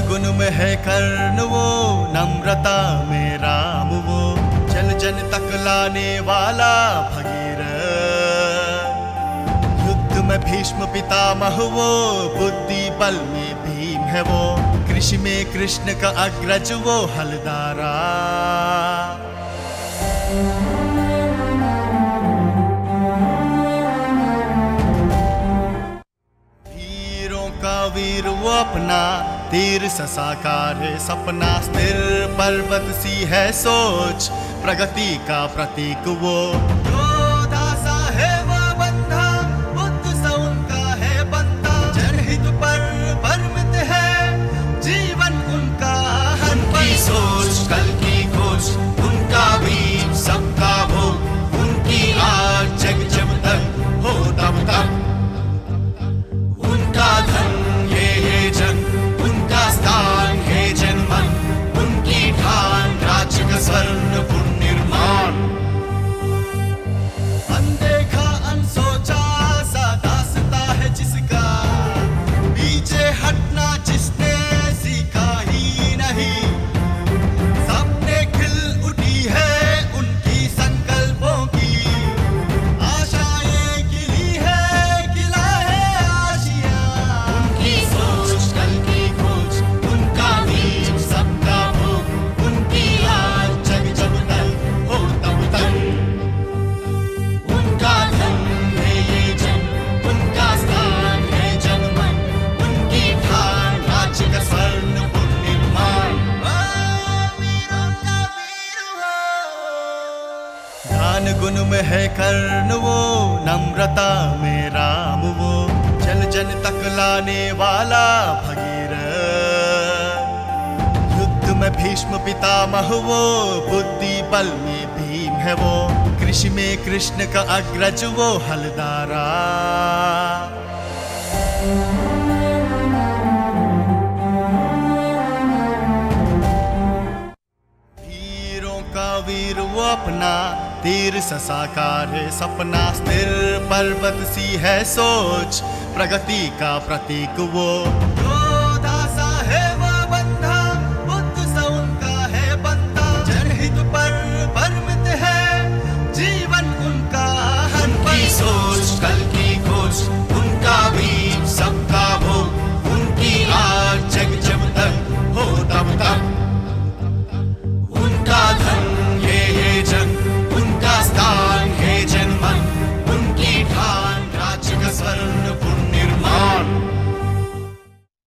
गुण में है कर्ण वो, नम्रता में राम वो, जन जन तक लाने वाला भगीरथ। युद्ध में भीष्म पितामह वो, बुद्धि बल में भीम है वो, कृषि में कृष्ण का अग्रज वो हलदारा। वीर वो अपना, तीर सा साकार है सपना, स्थिर पर्वत सी है सोच, प्रगति का प्रतीक वो। योद्धा सा है वो बंधा, बुद्ध सा उनका है बंधा, जनहित पर परमित है जीवन उनका। उनकी सोच कल की खोज, उनका बीज सबका भोग, उनकी आज जग जब तक हो तब तक। उनका धन स्वर्ण पुनर्निर्माण, अनदेखा अनसोचा सा दास्ता है जिसका, पीछे हटना जिसने सीखा ही नहीं। सपने खिल उठी है उनकी संकल्पों की, आशाएं खिली है खिला है आशिया। उनकी सोच कल की खोज, उनका बीज सबका भोग, उनकी गुण में है कर्ण वो, नम्रता में राम वो, जन जन तक लाने वाला भगीरथ। युद्ध में भीष्म पितामह वो, बुद्धि बल में भीम है वो, कृषि में कृष्ण का अग्रज वो हलदारा। वीर वो अपना, तीर सा साकार है सपना, स्थिर पर्वत सी है सोच, प्रगति का प्रतीक वो।